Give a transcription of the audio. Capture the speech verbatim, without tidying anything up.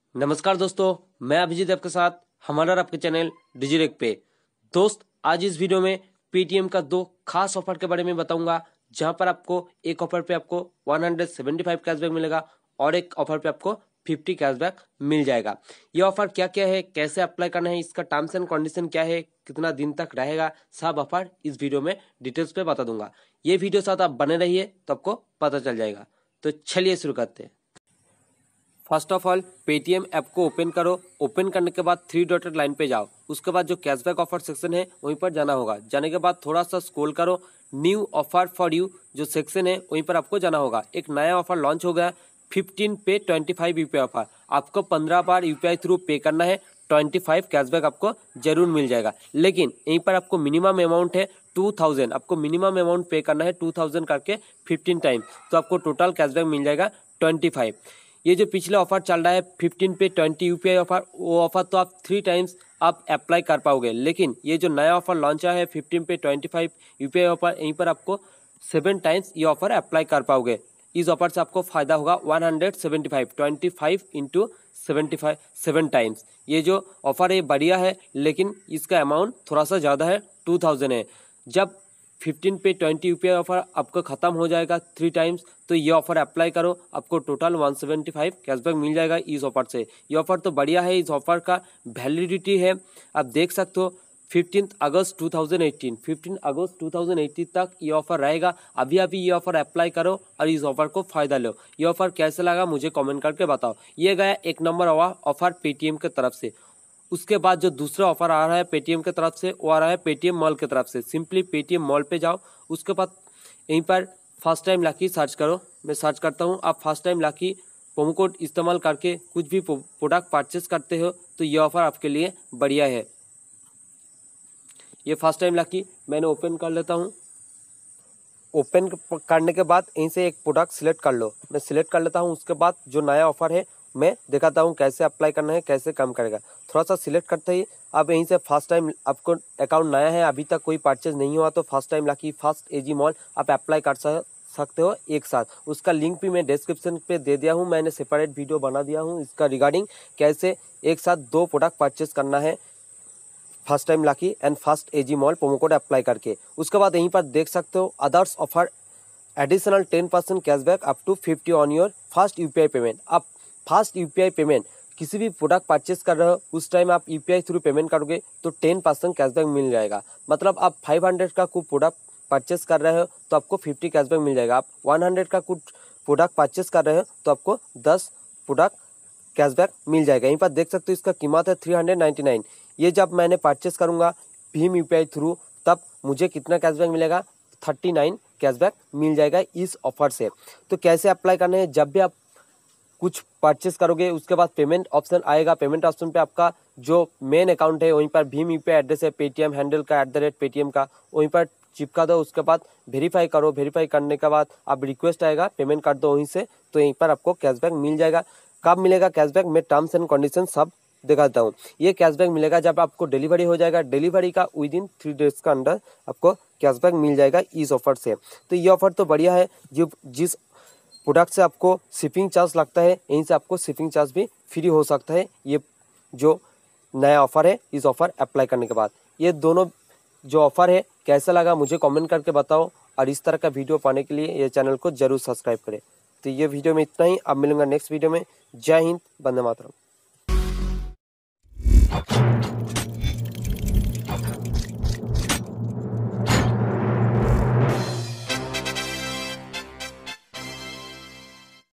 नमस्कार दोस्तों, मैं अभिजीत आपके साथ हमारा आपके चैनल डिजिरेक पे। दोस्त, आज इस वीडियो में पेटीएम का दो खास ऑफर के बारे में बताऊंगा, जहां पर आपको एक ऑफर पे आपको एक सौ पचहत्तर कैशबैक मिलेगा और एक ऑफर पे आपको पचास कैशबैक मिल जाएगा। ये ऑफर क्या क्या है, कैसे अप्लाई करना है, इसका टर्म्स एंड कंडीशन क्या है, कितना दिन तक रहेगा, सब ऑफर इस वीडियो में डिटेल्स पे बता दूंगा। ये वीडियो साथ आप बने रहिए तो आपको पता चल जाएगा। तो चलिए शुरू करते हैं। First of all Paytm app को ओपन करो। ओपन करने के बाद थ्री डॉटेड लाइन पे जाओ। उसके बाद जो कैशबैक ऑफर सेक्शन है वहीं पर जाना होगा। जाने के बाद थोड़ा सा स्क्रॉल करो, न्यू ऑफर फॉर यू जो सेक्शन है वहीं पर आपको जाना होगा। एक नया ऑफर लॉन्च हो गया, फिफ्टीन पे ट्वेंटी फाइव यूपीआई ऑफर। आपको पंद्रह बार यूपीआई थ्रू पे करना है, ट्वेंटी फाइव कैशबैक आपको जरूर मिल जाएगा। लेकिन यहीं पर आपको मिनिमम अमाउंट है टू थाउजेंड, आपको मिनिमम अमाउंट पे करना है टू थाउजेंड करके फिफ्टीन टाइम, तो आपको टोटल कैशबैक मिल जाएगा ट्वेंटी फाइव। ये जो पिछला ऑफर चल रहा है फिफ्टीन पे ट्वेंटी यूपीआई ऑफर, वो ऑफर तो आप थ्री टाइम्स आप अप्लाई कर पाओगे। लेकिन ये जो नया ऑफर लॉन्च है फिफ्टीन पे ट्वेंटी फाइव यूपीआई ऑफर, यहीं पर आपको सेवन टाइम्स ये ऑफर अप्लाई कर पाओगे। इस ऑफर से आपको फायदा होगा one hundred seventy five, twenty five into seventy five seven times. ये जो ऑफर है बढ़िया है, लेकिन इसका अमाउंट थोड़ा सा ज़्यादा है, टू थाउजेंड है। जब फिफ्टीन पे ट्वेंटी यूपीआई ऑफर आपको खत्म हो जाएगा थ्री टाइम्स, तो ये ऑफर अप्लाई करो, आपको total one seventy five cashback मिल जाएगा इस ऑफर से। ये ऑफर तो बढ़िया है। इस ऑफर का वैलिडिटी है, आप देख सकते हो fifteen August two thousand eighteen, fifteen August two thousand eighteen तक ये ऑफर रहेगा। अभी अभी ये ऑफर अप्लाई करो और इस ऑफर को फायदा लो। ये ऑफर कैसे लगा मुझे कमेंट करके बताओ। ये गया एक नंबर ऑफर पेटीएम की तरफ से। उसके बाद जो दूसरा ऑफर आ रहा है पेटीएम की तरफ से, वो आ रहा है पेटीएम मॉल की तरफ से। सिंपली पेटीएम मॉल पे जाओ, उसके बाद यहीं पर फर्स्ट टाइम लाकी सर्च करो। मैं सर्च करता हूँ, आप first time lucky promo code इस्तेमाल करके कुछ भी प्रोडक्ट परचेस करते हो तो ये ऑफर आपके लिए बढ़िया है। ये फर्स्ट टाइम लाकी मैंने ओपन कर लेता हूँ। ओपन करने के बाद यहीं से एक प्रोडक्ट सिलेक्ट कर लो। मैं सिलेक्ट कर लेता हूँ। उसके बाद जो नया ऑफर है मैं दिखाता हूँ कैसे अप्लाई करना है, कैसे काम करेगा। थोड़ा सा सिलेक्ट करते ही अब यहीं से फर्स्ट टाइम आपको अकाउंट नया है, अभी तक कोई परचेज नहीं हुआ, तो first time lucky first AG mall आप अप्लाई कर सकते हो एक साथ। उसका लिंक भी मैं डिस्क्रिप्शन पे दे दिया हूँ। मैंने सेपरेट वीडियो बना दिया हूँ इसका रिगार्डिंग कैसे एक साथ दो प्रोडक्ट परचेज करना है first time lucky and first AG mall promo code apply करके। उसके बाद यहीं पर देख सकते हो others offer additional ten percent cashback up to fifty on your first UPI payment. आप फर्स्ट यूपीआई पेमेंट किसी भी प्रोडक्ट परचेस कर रहे हो उस टाइम आप यूपीआई थ्रू पेमेंट करोगे तो टेन परसेंट कैशबैक मिल जाएगा। मतलब आप फाइव हंड्रेड का कुछ प्रोडक्ट परचेस कर रहे हो तो आपको फिफ्टी कैशबैक मिल जाएगा। आप वन हंड्रेड का कुछ प्रोडक्ट परचेस कर रहे हो तो आपको दस प्रोडक्ट कैशबैक मिल जाएगा। यहीं पर देख सकते हो इसका कीमत है थ्री हंड्रेड नाइन्टी नाइन। ये जब मैंने परचेस करूँगा भीम यूपीआई थ्रू तब मुझे कितना कैशबैक मिलेगा, थर्टी नाइन कैशबैक मिल जाएगा इस ऑफर से। तो कैसे अप्लाई करना है, जब भी आप कुछ परचेस करोगे उसके बाद पेमेंट ऑप्शन आएगा। पेमेंट ऑप्शन पे आपका जो मेन अकाउंट है वहीं पर भीम यूपीआई एड्रेस है, पेटीएम हैंडल का एट द रेट पेटीएम का, वहीं पर चिपका दो। उसके बाद वेरीफाई करो। वेरीफाई करने के बाद आप रिक्वेस्ट आएगा, पेमेंट कर दो वहीं से, तो यहीं पर आपको कैशबैक मिल जाएगा। कब मिलेगा कैशबैक, मैं टर्म्स एंड कंडीशन सब दिखाता हूँ। ये कैशबैक मिलेगा जब आपको डिलीवरी हो जाएगा। डिलीवरी का विद इन थ्री डेज का अंदर आपको कैशबैक मिल जाएगा इस ऑफर से। तो ये ऑफर तो बढ़िया है। जो जिस प्रोडक्ट से आपको शिपिंग चार्ज लगता है यहीं से आपको शिपिंग चार्ज भी फ्री हो सकता है। ये जो नया ऑफर है इस ऑफर अप्लाई करने के बाद, ये दोनों जो ऑफर है कैसा लगा मुझे कमेंट करके बताओ। और इस तरह का वीडियो पाने के लिए ये चैनल को जरूर सब्सक्राइब करें। तो ये वीडियो में इतना ही, अब मिलूंगा नेक्स्ट वीडियो में। जय हिंद, वंदे मातरम।